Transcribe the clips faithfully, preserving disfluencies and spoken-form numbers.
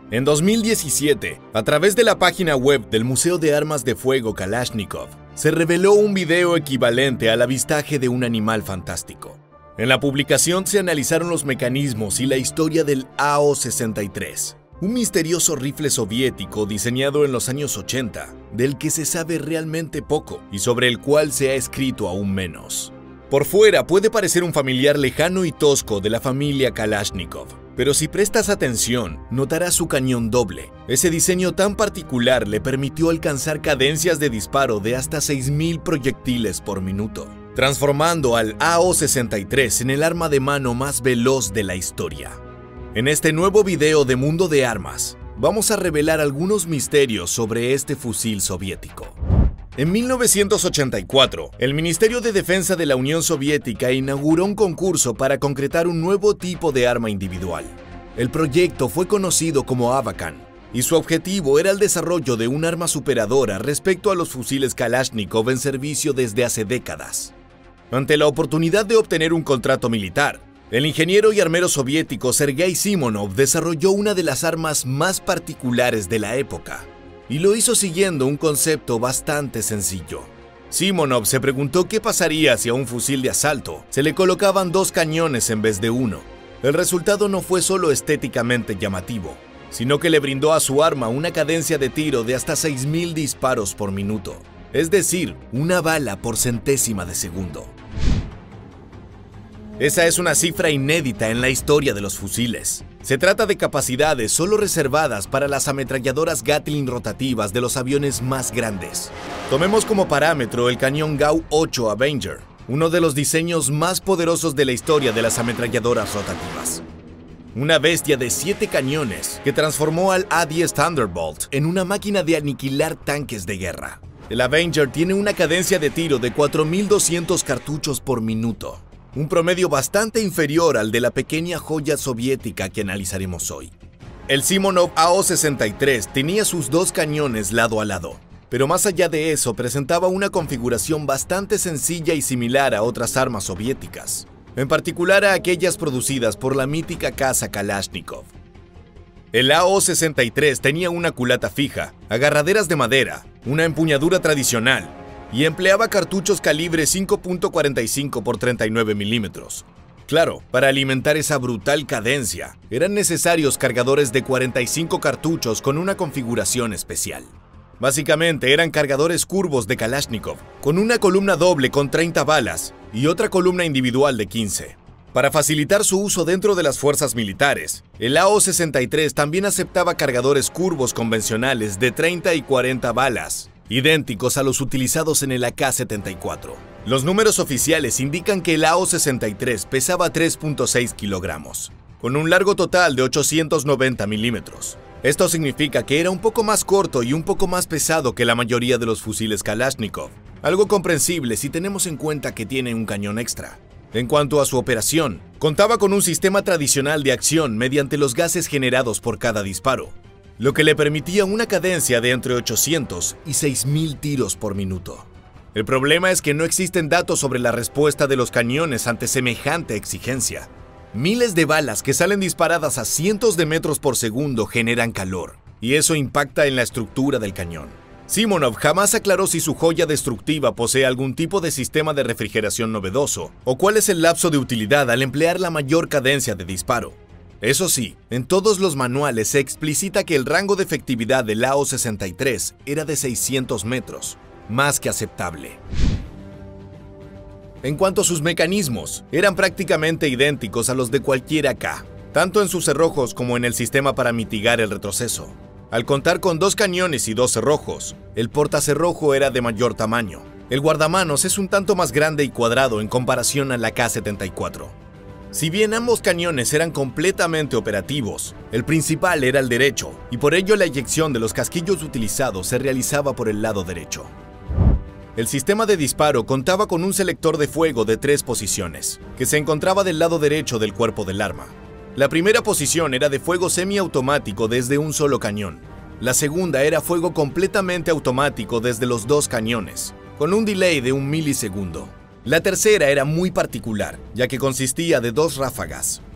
En dos mil diecisiete, a través de la página web del Museo de Armas de Fuego Kalashnikov, se reveló un video equivalente al avistaje de un animal fantástico. En la publicación se analizaron los mecanismos y la historia del A O sesenta y tres, un misterioso rifle soviético diseñado en los años ochenta, del que se sabe realmente poco y sobre el cual se ha escrito aún menos. Por fuera puede parecer un familiar lejano y tosco de la familia Kalashnikov, pero si prestas atención, notarás su cañón doble. Ese diseño tan particular le permitió alcanzar cadencias de disparo de hasta seis mil proyectiles por minuto, transformando al A O sesenta y tres en el arma de mano más veloz de la historia. En este nuevo video de Mundo de Armas, vamos a revelar algunos misterios sobre este fusil soviético. En mil novecientos ochenta y cuatro, el Ministerio de Defensa de la Unión Soviética inauguró un concurso para concretar un nuevo tipo de arma individual. El proyecto fue conocido como Abakan, y su objetivo era el desarrollo de un arma superadora respecto a los fusiles Kalashnikov en servicio desde hace décadas. Ante la oportunidad de obtener un contrato militar, el ingeniero y armero soviético Sergei Simonov desarrolló una de las armas más particulares de la época, y lo hizo siguiendo un concepto bastante sencillo. Simonov se preguntó qué pasaría si a un fusil de asalto se le colocaban dos cañones en vez de uno. El resultado no fue solo estéticamente llamativo, sino que le brindó a su arma una cadencia de tiro de hasta seis mil disparos por minuto, es decir, una bala por centésima de segundo. Esa es una cifra inédita en la historia de los fusiles. Se trata de capacidades solo reservadas para las ametralladoras Gatling rotativas de los aviones más grandes. Tomemos como parámetro el cañón Gau ocho Avenger, uno de los diseños más poderosos de la historia de las ametralladoras rotativas. Una bestia de siete cañones que transformó al A diez Thunderbolt en una máquina de aniquilar tanques de guerra. El Avenger tiene una cadencia de tiro de cuatro mil doscientos cartuchos por minuto, un promedio bastante inferior al de la pequeña joya soviética que analizaremos hoy. El Simonov A O sesenta y tres tenía sus dos cañones lado a lado, pero más allá de eso presentaba una configuración bastante sencilla y similar a otras armas soviéticas, en particular a aquellas producidas por la mítica casa Kalashnikov. El A O sesenta y tres tenía una culata fija, agarraderas de madera, una empuñadura tradicional, y empleaba cartuchos calibre cinco punto cuarenta y cinco por treinta y nueve milímetros. Claro, para alimentar esa brutal cadencia, eran necesarios cargadores de cuarenta y cinco cartuchos con una configuración especial. Básicamente eran cargadores curvos de Kalashnikov, con una columna doble con treinta balas y otra columna individual de quince. Para facilitar su uso dentro de las fuerzas militares, el A O sesenta y tres también aceptaba cargadores curvos convencionales de treinta y cuarenta balas, idénticos a los utilizados en el A K setenta y cuatro. Los números oficiales indican que el A O sesenta y tres pesaba tres punto seis kilogramos, con un largo total de ochocientos noventa milímetros. Esto significa que era un poco más corto y un poco más pesado que la mayoría de los fusiles Kalashnikov, algo comprensible si tenemos en cuenta que tiene un cañón extra. En cuanto a su operación, contaba con un sistema tradicional de acción mediante los gases generados por cada disparo, lo que le permitía una cadencia de entre ochocientos y seis mil tiros por minuto. El problema es que no existen datos sobre la respuesta de los cañones ante semejante exigencia. Miles de balas que salen disparadas a cientos de metros por segundo generan calor, y eso impacta en la estructura del cañón. Simonov jamás aclaró si su joya destructiva posee algún tipo de sistema de refrigeración novedoso, o cuál es el lapso de utilidad al emplear la mayor cadencia de disparo. Eso sí, en todos los manuales se explicita que el rango de efectividad del A O sesenta y tres era de seiscientos metros, más que aceptable. En cuanto a sus mecanismos, eran prácticamente idénticos a los de cualquier A K, tanto en sus cerrojos como en el sistema para mitigar el retroceso. Al contar con dos cañones y dos cerrojos, el portacerrojo era de mayor tamaño. El guardamanos es un tanto más grande y cuadrado en comparación al A K setenta y cuatro. Si bien ambos cañones eran completamente operativos, el principal era el derecho, y por ello la eyección de los casquillos utilizados se realizaba por el lado derecho. El sistema de disparo contaba con un selector de fuego de tres posiciones, que se encontraba del lado derecho del cuerpo del arma. La primera posición era de fuego semiautomático desde un solo cañón. La segunda era fuego completamente automático desde los dos cañones, con un delay de un milisegundo. La tercera era muy particular, ya que consistía de dos ráfagas.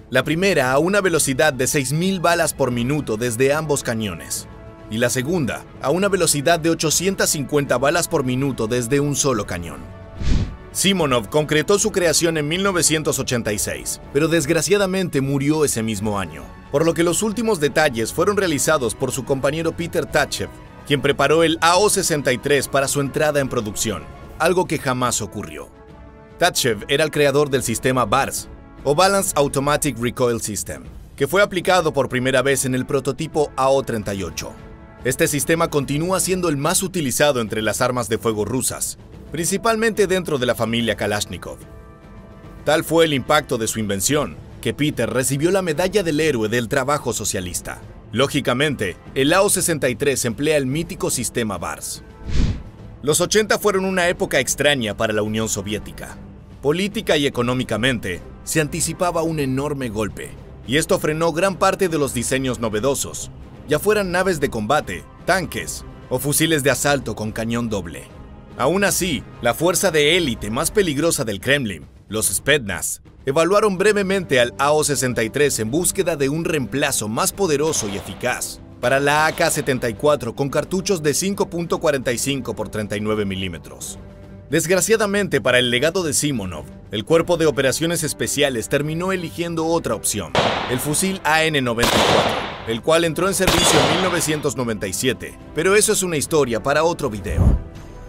La primera a una velocidad de seis mil balas por minuto desde ambos cañones, y la segunda a una velocidad de ochocientas cincuenta balas por minuto desde un solo cañón. Simonov concretó su creación en mil novecientos ochenta y seis, pero desgraciadamente murió ese mismo año, por lo que los últimos detalles fueron realizados por su compañero Peter Tachev, quien preparó el A O sesenta y tres para su entrada en producción, algo que jamás ocurrió. Tachev era el creador del sistema B A R S, o Balanced Automatic Recoil System, que fue aplicado por primera vez en el prototipo A O treinta y ocho. Este sistema continúa siendo el más utilizado entre las armas de fuego rusas, principalmente dentro de la familia Kalashnikov. Tal fue el impacto de su invención, que Peter recibió la medalla del héroe del trabajo socialista. Lógicamente, el A O sesenta y tres emplea el mítico sistema B A R S. Los ochenta fueron una época extraña para la Unión Soviética. Política y económicamente, se anticipaba un enorme golpe, y esto frenó gran parte de los diseños novedosos, ya fueran naves de combate, tanques o fusiles de asalto con cañón doble. Aún así, la fuerza de élite más peligrosa del Kremlin, los Spetsnaz, evaluaron brevemente al A O sesenta y tres en búsqueda de un reemplazo más poderoso y eficaz para la A K setenta y cuatro con cartuchos de cinco punto cuarenta y cinco por treinta y nueve milímetros. Desgraciadamente para el legado de Simonov, el Cuerpo de Operaciones Especiales terminó eligiendo otra opción, el fusil A N noventa y cuatro, el cual entró en servicio en mil novecientos noventa y siete, pero eso es una historia para otro video.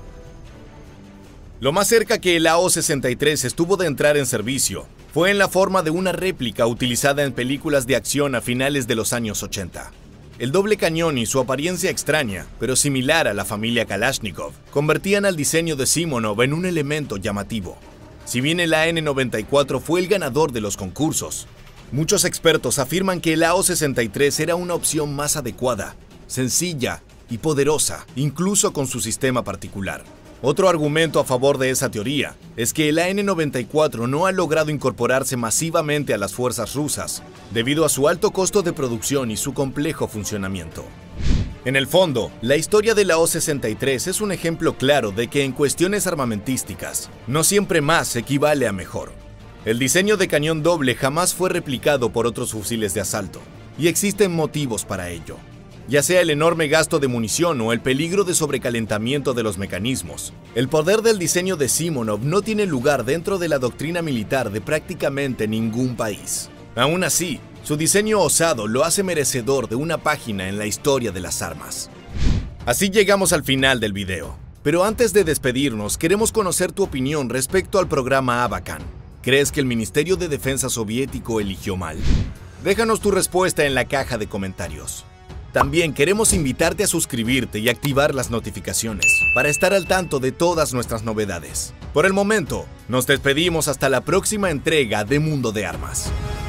Lo más cerca que el A O sesenta y tres estuvo de entrar en servicio fue en la forma de una réplica utilizada en películas de acción a finales de los años ochenta. El doble cañón y su apariencia extraña, pero similar a la familia Kalashnikov, convertían al diseño de Simonov en un elemento llamativo. Si bien el A N noventa y cuatro fue el ganador de los concursos, muchos expertos afirman que el A O sesenta y tres era una opción más adecuada, sencilla y poderosa, incluso con su sistema particular. Otro argumento a favor de esa teoría es que el A N noventa y cuatro no ha logrado incorporarse masivamente a las fuerzas rusas debido a su alto costo de producción y su complejo funcionamiento. En el fondo, la historia del A O sesenta y tres es un ejemplo claro de que en cuestiones armamentísticas, no siempre más equivale a mejor. El diseño de cañón doble jamás fue replicado por otros fusiles de asalto, y existen motivos para ello. Ya sea el enorme gasto de munición o el peligro de sobrecalentamiento de los mecanismos, el poder del diseño de Simonov no tiene lugar dentro de la doctrina militar de prácticamente ningún país. Aún así, su diseño osado lo hace merecedor de una página en la historia de las armas. Así llegamos al final del video, pero antes de despedirnos queremos conocer tu opinión respecto al programa Abakan. ¿Crees que el Ministerio de Defensa soviético eligió mal? Déjanos tu respuesta en la caja de comentarios. También queremos invitarte a suscribirte y activar las notificaciones para estar al tanto de todas nuestras novedades. Por el momento, nos despedimos hasta la próxima entrega de Mundo de Armas.